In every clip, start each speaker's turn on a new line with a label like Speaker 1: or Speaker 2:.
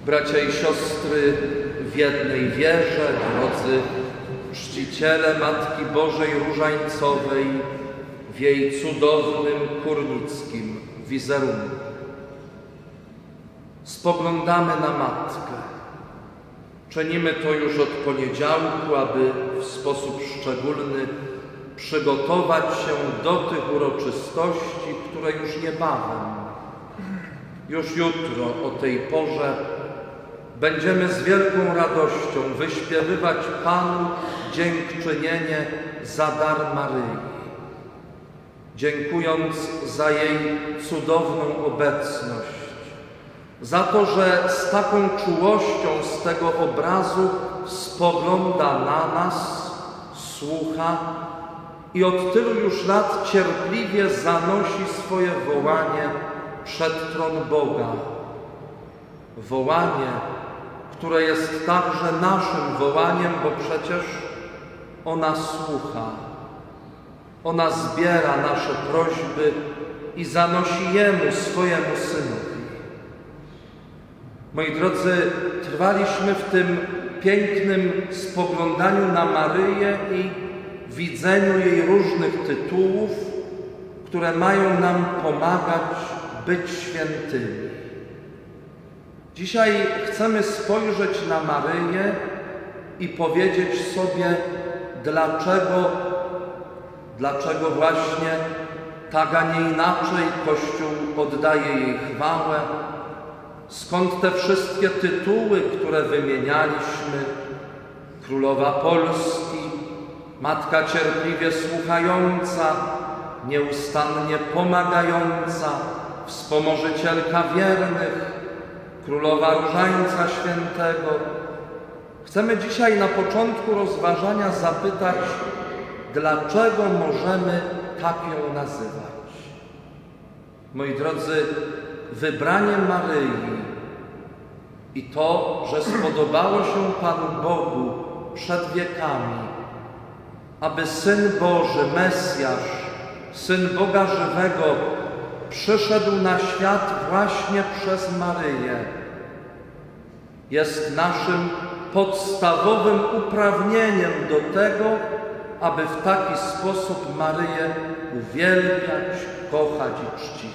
Speaker 1: Bracia i siostry w jednej wierze, drodzy czciciele Matki Bożej Różańcowej w jej cudownym kurnickim wizerunku. Spoglądamy na Matkę. Czynimy to już od poniedziałku, aby w sposób szczególny przygotować się do tych uroczystości, które już niebawem, już jutro o tej porze będziemy z wielką radością wyśpiewywać Panu dziękczynienie za dar Maryi, dziękując za jej cudowną obecność, za to, że z taką czułością z tego obrazu spogląda na nas, słucha i od tylu już lat cierpliwie zanosi swoje wołanie przed tron Boga. Wołanie, które jest także naszym wołaniem, bo przecież ona słucha. Ona zbiera nasze prośby i zanosi Jemu, swojemu Synowi. Moi drodzy, trwaliśmy w tym pięknym spoglądaniu na Maryję i widzeniu jej różnych tytułów, które mają nam pomagać być świętymi. Dzisiaj chcemy spojrzeć na Maryję i powiedzieć sobie, dlaczego właśnie tak, a nie inaczej Kościół oddaje jej chwałę, skąd te wszystkie tytuły, które wymienialiśmy, Królowa Polski, Matka cierpliwie słuchająca, nieustannie pomagająca, Wspomożycielka wiernych, Królowa Różańca Świętego. Chcemy dzisiaj na początku rozważania zapytać, dlaczego możemy tak ją nazywać. Moi drodzy, wybranie Maryi i to, że spodobało się Panu Bogu przed wiekami, aby Syn Boży, Mesjasz, Syn Boga żywego, przyszedł na świat właśnie przez Maryję, jest naszym podstawowym uprawnieniem do tego, aby w taki sposób Maryję uwielbiać, kochać i czcić.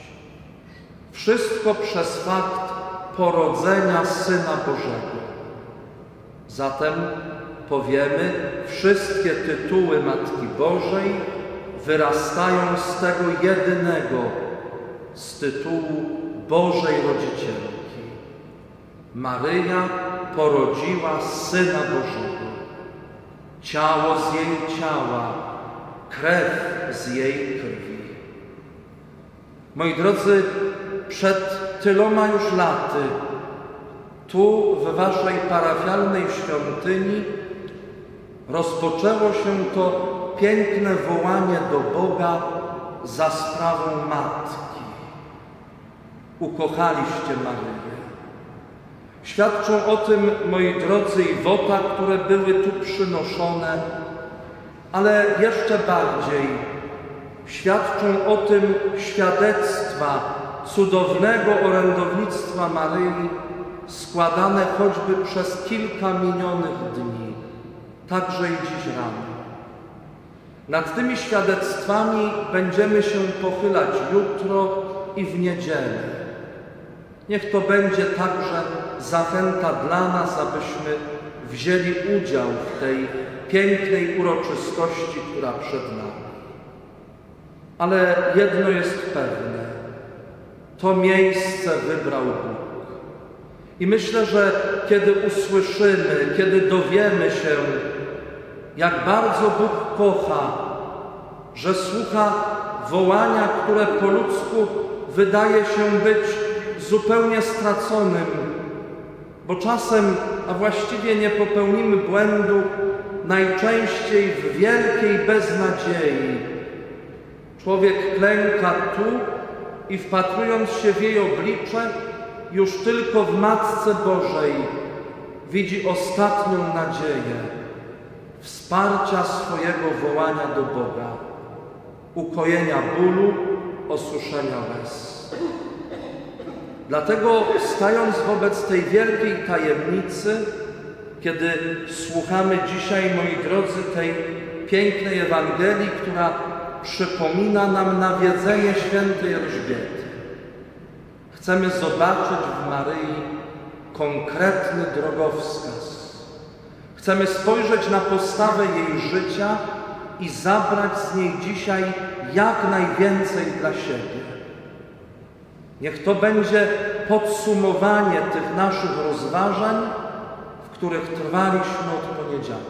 Speaker 1: Wszystko przez fakt porodzenia Syna Bożego. Zatem powiemy, wszystkie tytuły Matki Bożej wyrastają z tego jedynego, z tytułu Bożej Rodzicielki. Maryja porodziła Syna Bożego. Ciało z jej ciała, krew z jej krwi. Moi drodzy, przed tyloma już laty tu w waszej parafialnej świątyni rozpoczęło się to piękne wołanie do Boga za sprawą Matki. Ukochaliście Maryję. Świadczą o tym, moi drodzy, i wota, które były tu przynoszone, ale jeszcze bardziej świadczą o tym świadectwa cudownego orędownictwa Maryi składane choćby przez kilka minionych dni, także i dziś rano. Nad tymi świadectwami będziemy się pochylać jutro i w niedzielę. Niech to będzie także zachęta dla nas, abyśmy wzięli udział w tej pięknej uroczystości, która przed nami. Ale jedno jest pewne. To miejsce wybrał Bóg. I myślę, że kiedy usłyszymy, kiedy dowiemy się, jak bardzo Bóg kocha, że słucha wołania, które po ludzku wydaje się być zupełnie straconym, bo czasem, a właściwie nie popełnimy błędu, najczęściej w wielkiej beznadziei. Człowiek klęka tu i wpatrując się w jej oblicze, już tylko w Matce Bożej widzi ostatnią nadzieję wsparcia swojego wołania do Boga, ukojenia bólu, osuszenia łez. Dlatego stając wobec tej wielkiej tajemnicy, kiedy słuchamy dzisiaj, moi drodzy, tej pięknej Ewangelii, która przypomina nam nawiedzenie świętej Elżbiety, chcemy zobaczyć w Maryi konkretny drogowskaz. Chcemy spojrzeć na postawę jej życia i zabrać z niej dzisiaj jak najwięcej dla siebie. Niech to będzie podsumowanie tych naszych rozważań, w których trwaliśmy od poniedziałku.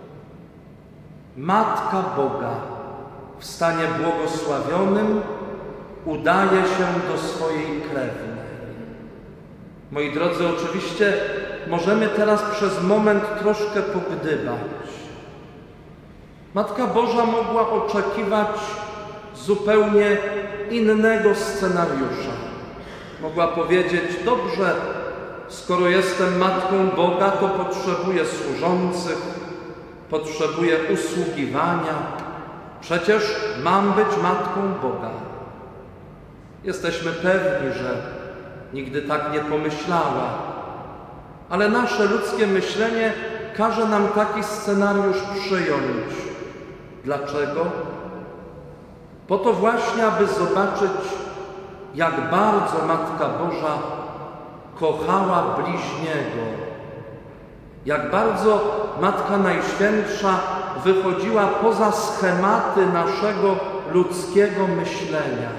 Speaker 1: Matka Boga w stanie błogosławionym udaje się do swojej krewnej. Moi drodzy, oczywiście możemy teraz przez moment troszkę pogdybać. Matka Boża mogła oczekiwać zupełnie innego scenariusza. Mogła powiedzieć: dobrze, skoro jestem Matką Boga, to potrzebuję służących, potrzebuję usługiwania. Przecież mam być Matką Boga. Jesteśmy pewni, że nigdy tak nie pomyślała. Ale nasze ludzkie myślenie każe nam taki scenariusz przyjąć. Dlaczego? Po to właśnie, aby zobaczyć, jak bardzo Matka Boża kochała bliźniego. Jak bardzo Matka Najświętsza wychodziła poza schematy naszego ludzkiego myślenia.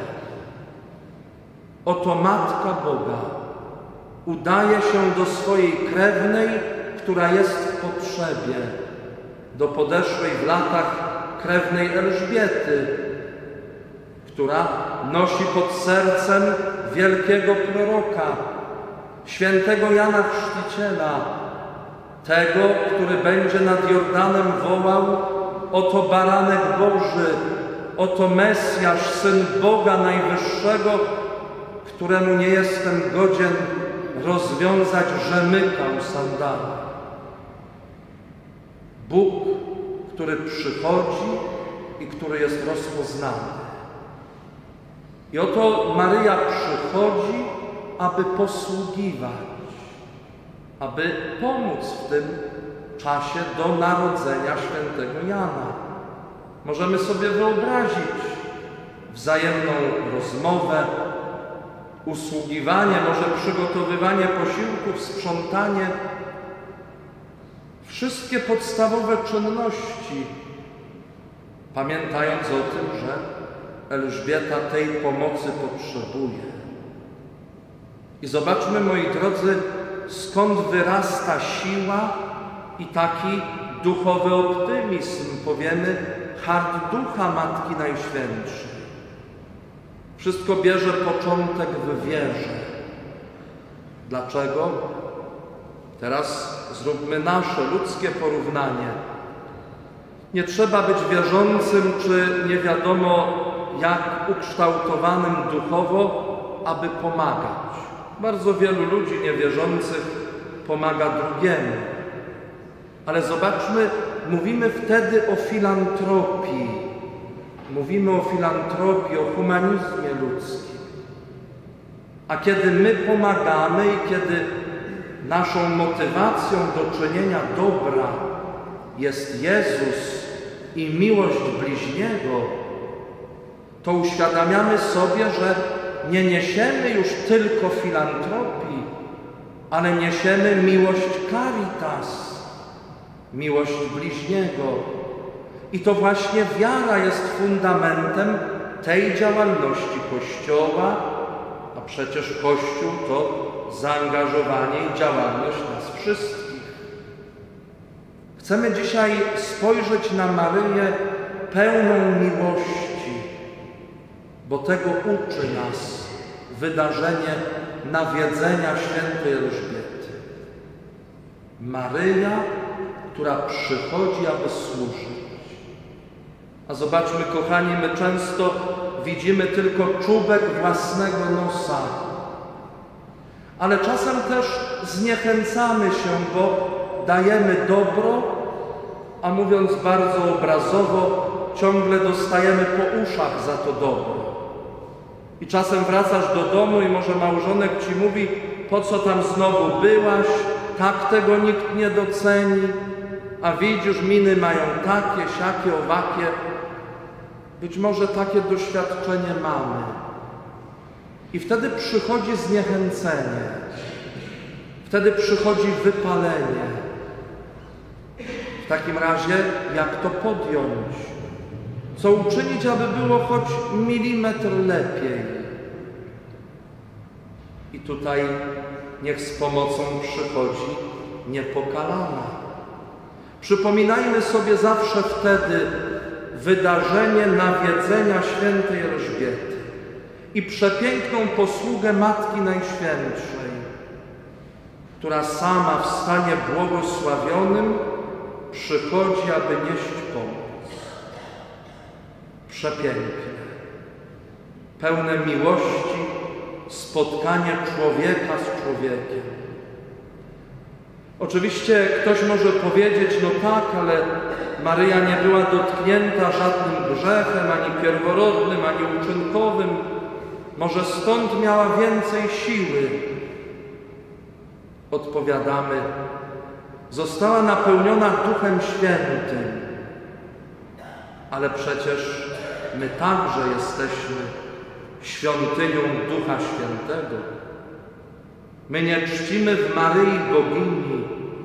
Speaker 1: Oto Matka Boga udaje się do swojej krewnej, która jest w potrzebie, do podeszłej w latach krewnej Elżbiety, która nosi pod sercem wielkiego proroka, świętego Jana Chrzciciela, tego, który będzie nad Jordanem wołał: oto baranek Boży, oto Mesjasz, Syn Boga Najwyższego, któremu nie jestem godzien rozwiązać rzemyka u sandała. Bóg, który przychodzi i który jest rozpoznany. I oto Maryja przychodzi, aby posługiwać, aby pomóc w tym czasie do narodzenia świętego Jana. Możemy sobie wyobrazić wzajemną rozmowę, usługiwanie, może przygotowywanie posiłków, sprzątanie. Wszystkie podstawowe czynności, pamiętając o tym, że Elżbieta tej pomocy potrzebuje. I zobaczmy, moi drodzy, skąd wyrasta siła i taki duchowy optymizm, powiemy, hart ducha Matki Najświętszej. Wszystko bierze początek w wierze. Dlaczego? Teraz zróbmy nasze ludzkie porównanie. Nie trzeba być wierzącym, czy nie wiadomo jak ukształtowanym duchowo, aby pomagać. Bardzo wielu ludzi niewierzących pomaga drugiemu. Ale zobaczmy, mówimy wtedy o filantropii. Mówimy o filantropii, o humanizmie ludzkim. A kiedy my pomagamy i kiedy naszą motywacją do czynienia dobra jest Jezus i miłość bliźniego, to uświadamiamy sobie, że nie niesiemy już tylko filantropii, ale niesiemy miłość caritas, miłość bliźniego. I to właśnie wiara jest fundamentem tej działalności Kościoła, a przecież Kościół to zaangażowanie i działalność nas wszystkich. Chcemy dzisiaj spojrzeć na Maryję pełną miłości, bo tego uczy nas wydarzenie nawiedzenia świętej Elżbiety. Maryja, która przychodzi, aby służyć. A zobaczmy, kochani, my często widzimy tylko czubek własnego nosa, ale czasem też zniechęcamy się, bo dajemy dobro, a mówiąc bardzo obrazowo, ciągle dostajemy po uszach za to dobro. I czasem wracasz do domu i może małżonek ci mówi: po co tam znowu byłaś, tak tego nikt nie doceni, a widzisz, miny mają takie, siakie, owakie. Być może takie doświadczenie mamy. I wtedy przychodzi zniechęcenie, wtedy przychodzi wypalenie. W takim razie, jak to podjąć? Co uczynić, aby było choć milimetr lepiej? I tutaj niech z pomocą przychodzi niepokalana. Przypominajmy sobie zawsze wtedy wydarzenie nawiedzenia świętej Elżbiety i przepiękną posługę Matki Najświętszej, która sama w stanie błogosławionym przychodzi, aby nieść pomoc. Przepiękne, pełne miłości spotkanie człowieka z człowiekiem. Oczywiście ktoś może powiedzieć: no tak, ale Maryja nie była dotknięta żadnym grzechem, ani pierworodnym, ani uczynkowym. Może stąd miała więcej siły. Odpowiadamy: została napełniona Duchem Świętym, ale przecież my także jesteśmy świątynią Ducha Świętego. My nie czcimy w Maryi bogini,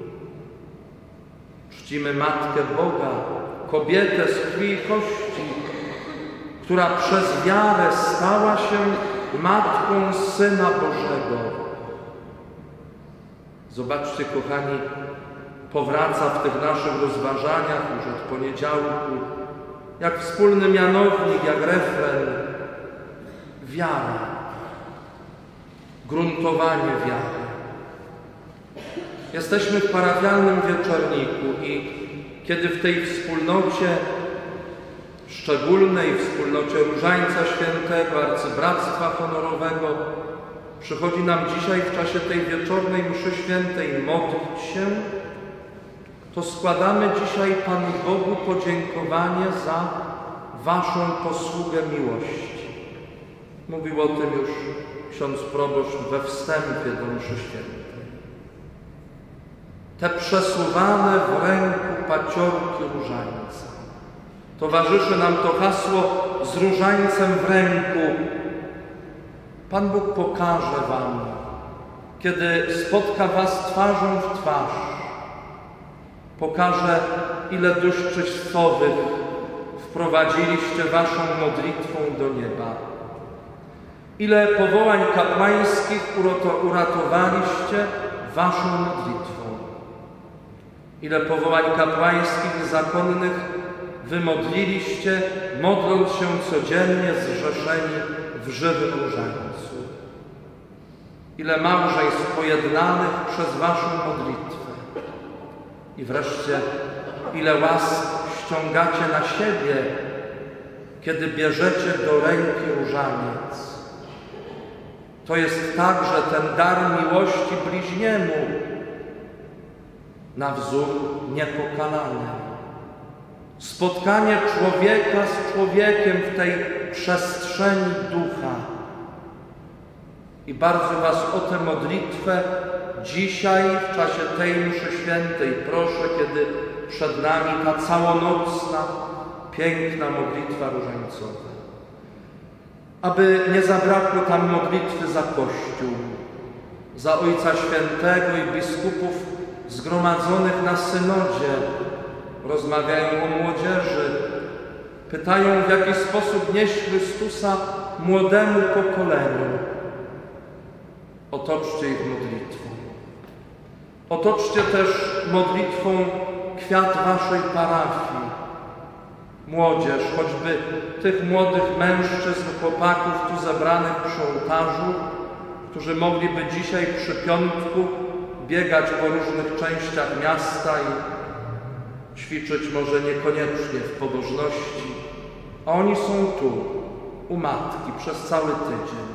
Speaker 1: czcimy Matkę Boga, kobietę z krwi i kości, która przez wiarę stała się Matką Syna Bożego. Zobaczcie, kochani, powraca w tych naszych rozważaniach już od poniedziałku, jak wspólny mianownik, jak refren, wiara, gruntowanie wiary. Jesteśmy w parafialnym wieczorniku i kiedy w tej wspólnocie szczególnej, wspólnocie Różańca Świętego, Arcybractwa Honorowego, przychodzi nam dzisiaj w czasie tej wieczornej mszy świętej modlić się, to składamy dzisiaj Panu Bogu podziękowanie za Waszą posługę miłości. Mówił o tym już ksiądz proboszcz we wstępie do mszy świętej. Te przesuwane w ręku paciorki różańca. Towarzyszy nam to hasło z różańcem w ręku. Pan Bóg pokaże Wam, kiedy spotka Was twarzą w twarz, pokaże, ile dusz czystowych wprowadziliście Waszą modlitwą do nieba. Ile powołań kapłańskich uratowaliście Waszą modlitwą. Ile powołań kapłańskich i zakonnych wymodliliście, modląc się codziennie zrzeszeni w żywym różańcu. Ile małżeństw pojednanych przez Waszą modlitwę. I wreszcie, ile łask ściągacie na siebie, kiedy bierzecie do ręki różaniec. To jest także ten dar miłości bliźniemu, na wzór niepokalany. Spotkanie człowieka z człowiekiem w tej przestrzeni ducha. I bardzo Was o tę modlitwę dzisiaj w czasie tej mszy świętej proszę, kiedy przed nami ta całonocna, piękna modlitwa różańcowa. Aby nie zabrakło tam modlitwy za Kościół, za Ojca Świętego i biskupów zgromadzonych na synodzie. Rozmawiają o młodzieży, pytają, w jaki sposób nieść Chrystusa młodemu pokoleniu. Otoczcie ich modlitwą. Otoczcie też modlitwą kwiat Waszej parafii. Młodzież, choćby tych młodych mężczyzn, chłopaków tu zebranych przy ołtarzu, którzy mogliby dzisiaj przy piątku biegać po różnych częściach miasta i ćwiczyć może niekoniecznie w pobożności, a oni są tu, u Matki, przez cały tydzień.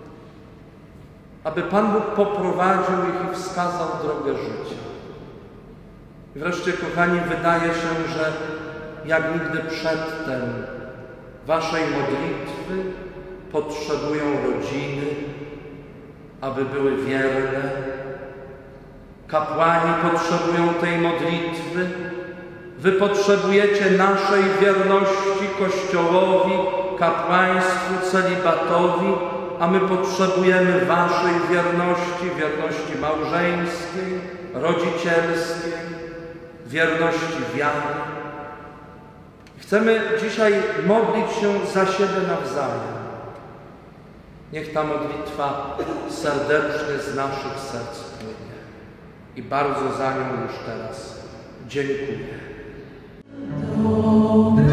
Speaker 1: Aby Pan Bóg poprowadził ich i wskazał drogę życia. I wreszcie, kochani, wydaje się, że jak nigdy przedtem Waszej modlitwy potrzebują rodziny, aby były wierne. Kapłani potrzebują tej modlitwy. Wy potrzebujecie naszej wierności Kościołowi, kapłaństwu, celibatowi, a my potrzebujemy waszej wierności małżeńskiej, rodzicielskiej, wierności wiary. Chcemy dzisiaj modlić się za siebie nawzajem. Niech ta modlitwa serdecznie z naszych serc płynie. I bardzo za nią już teraz dziękuję.